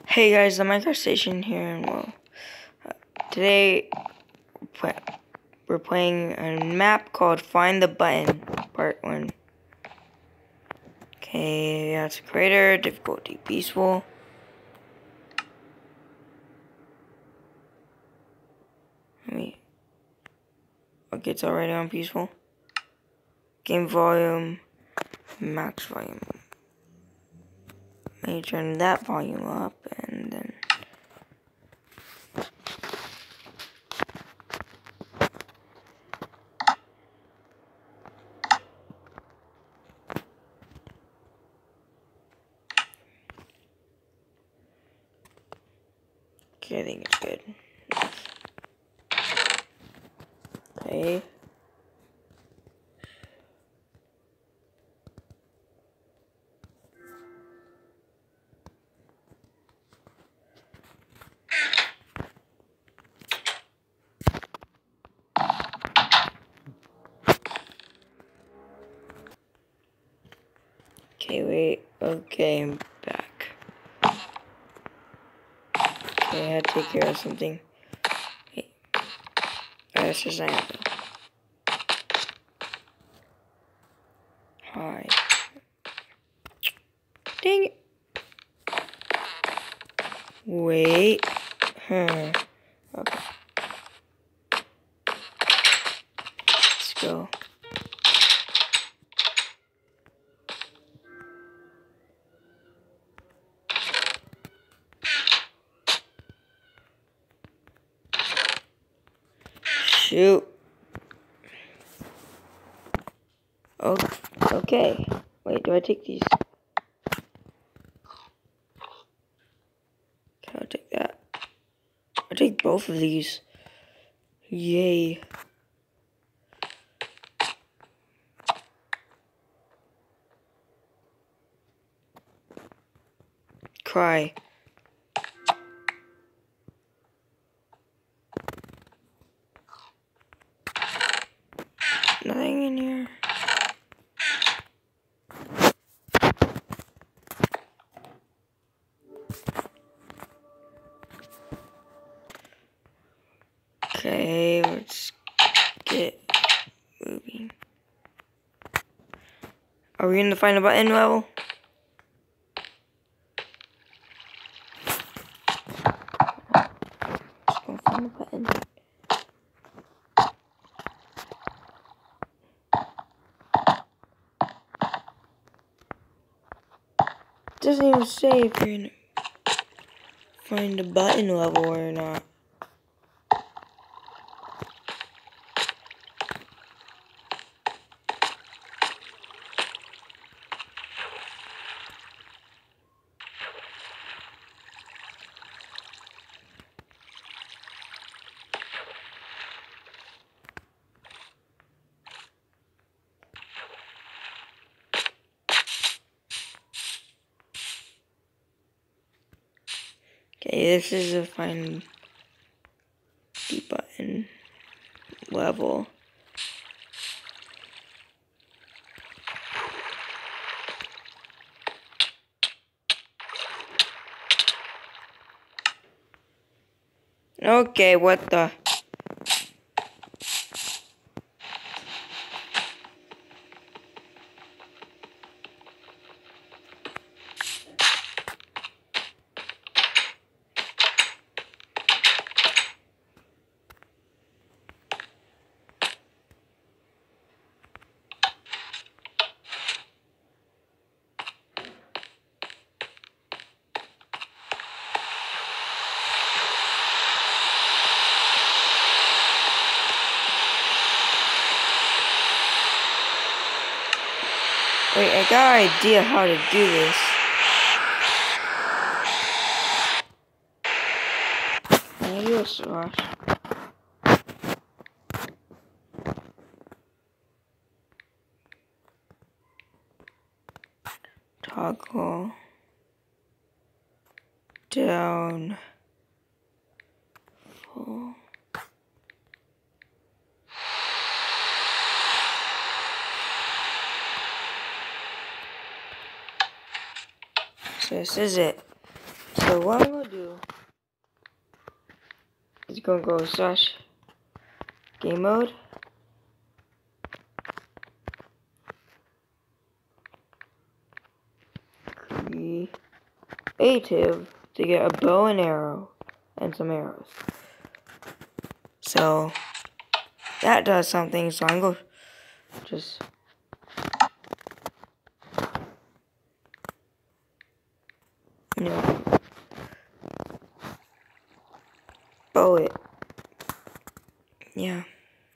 Hey guys, the Minecraft Station here, and today we're playing a map called Find the Button, Part 1. Okay, that's creator, difficulty peaceful. Okay, it's already on peaceful. Game volume, max volume. Let me turn that volume up, and then... Okay, I think it's good. Okay. Okay, wait. Okay, I'm back. Okay, I had to take care of something. Hey. That's just I have to. Hi. Dang it. Wait. Okay. Let's go. Shoot. Oh, okay. Wait, do I take these? Okay, I'll take that. I'll take both of these. Yay. Cry. Nothing in here. Okay, let's get moving. Are we in the Find the Button level? Let's go find the button. It doesn't even say if you're gonna find the button level or not. Okay, this is a Find the Button level. Okay, what the? Wait, I got an idea how to do this. Can I do a slash? Toggle down full. So this is it. So what I'm gonna do is gonna go slash game mode. Creative to get a bow and arrow and some arrows. So that does something. So I'm gonna just bow it. Yeah.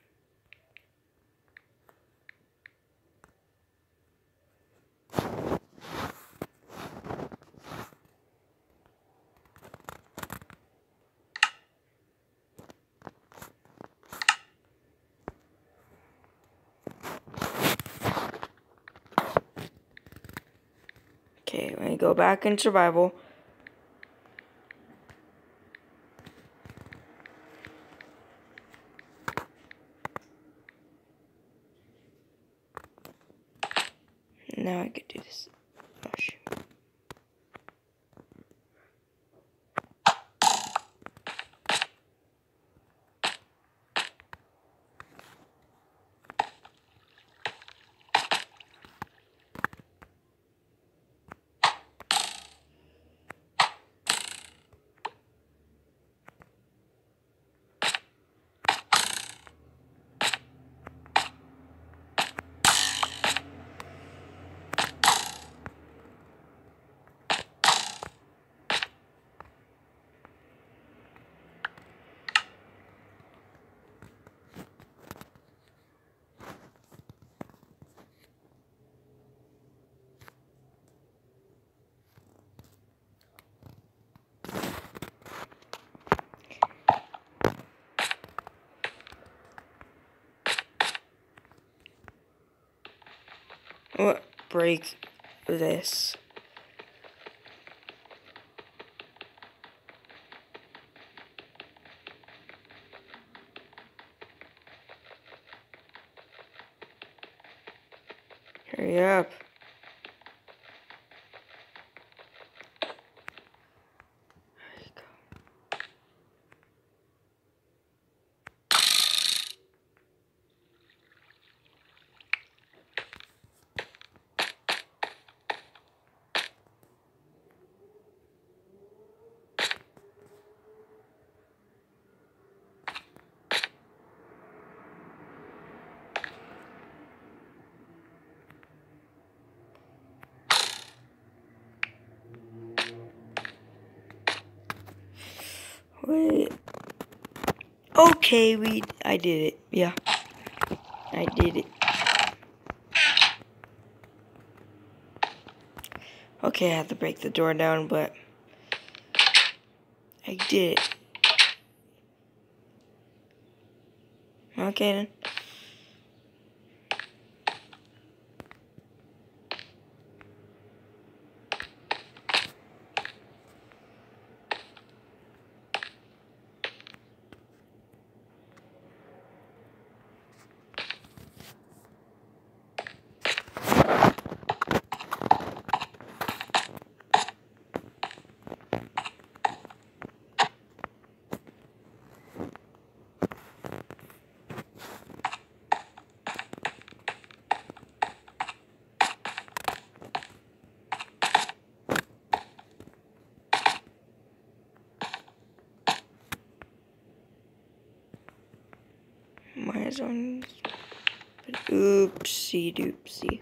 Okay, let me go back in survival. Now I could do this. Oh, shoot. What break this? Hurry up. There you go. Wait. Okay, I did it. Yeah. I did it. Okay, I have to break the door down, but I did it. Okay then. My zone. Oopsie doopsie.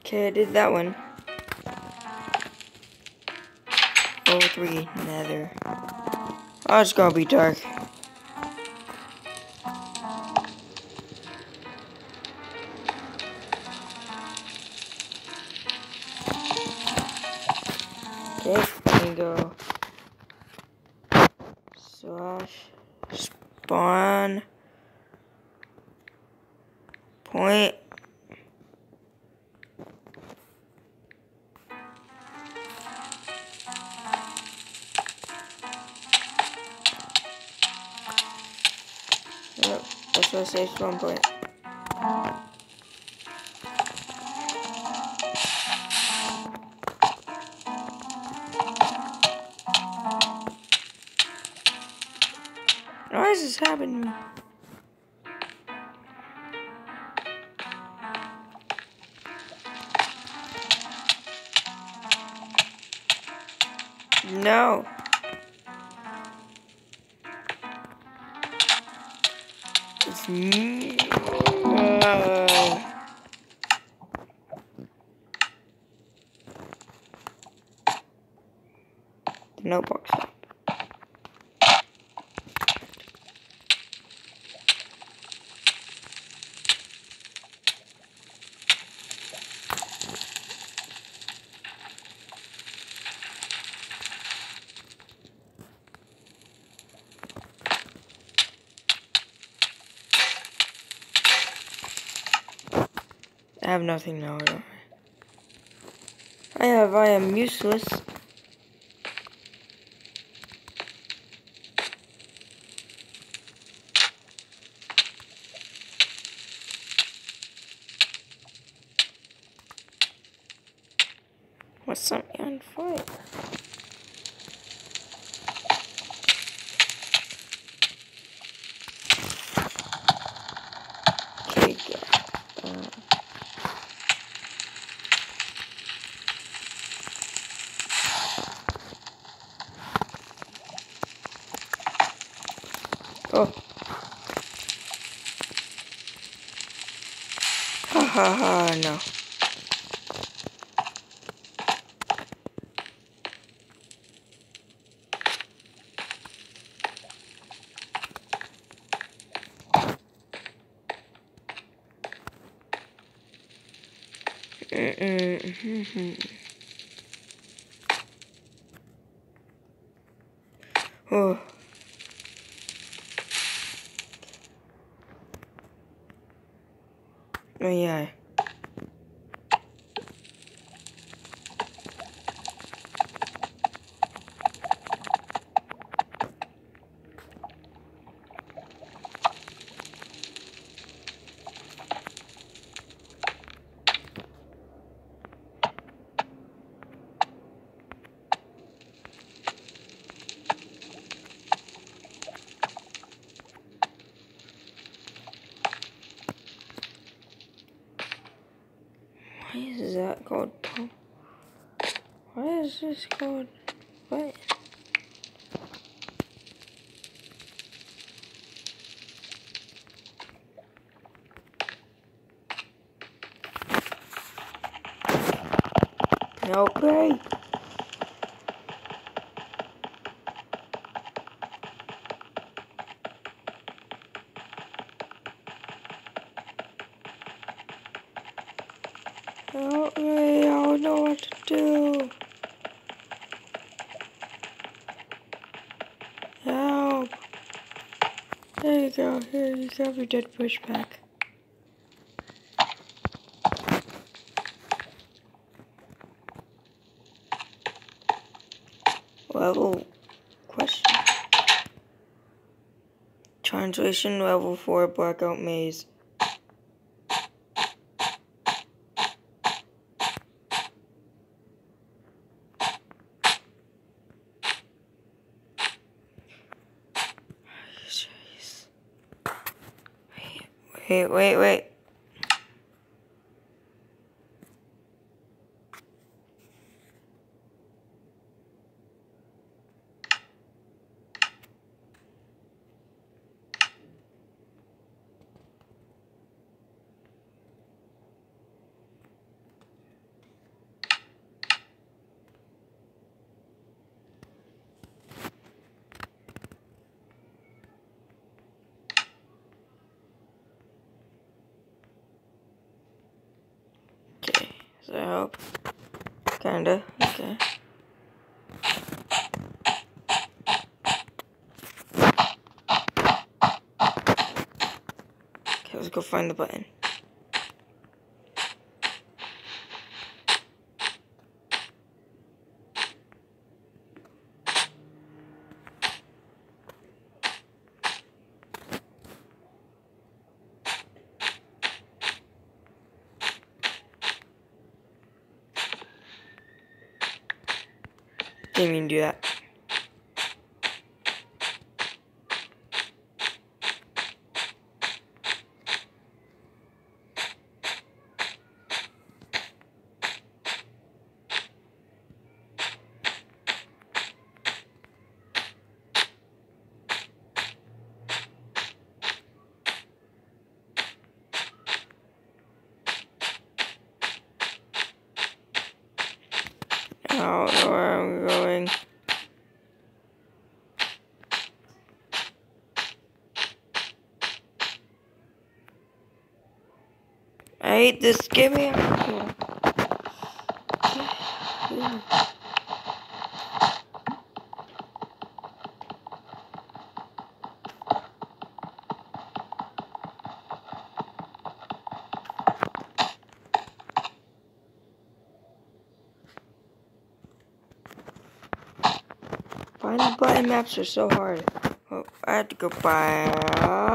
Okay, I did that one. Level 3, nether. Oh, it's gonna be dark. Okay, let me go. / spawn point. Yep, that's what I say, spawn point. Why is this happening to me? No. It's me. The notebook's up. I have nothing now, don't I? I am useless. What's something on fire? Okay, good. Oh. Ha ha ha, no. Oh. Oh yeah. Why is that called pump? Why is this called what? Okay. Help me, I don't know what to do. Help. There you go, here you got your dead push back. Level question. Translation level 4 blackout maze. Wait. that help? Kinda. Okay. Okay, let's go find the button. Didn't mean to do that. I don't know where I'm going. I hate this. Get me out of here. Finding button maps are so hard. Oh, I have to go by.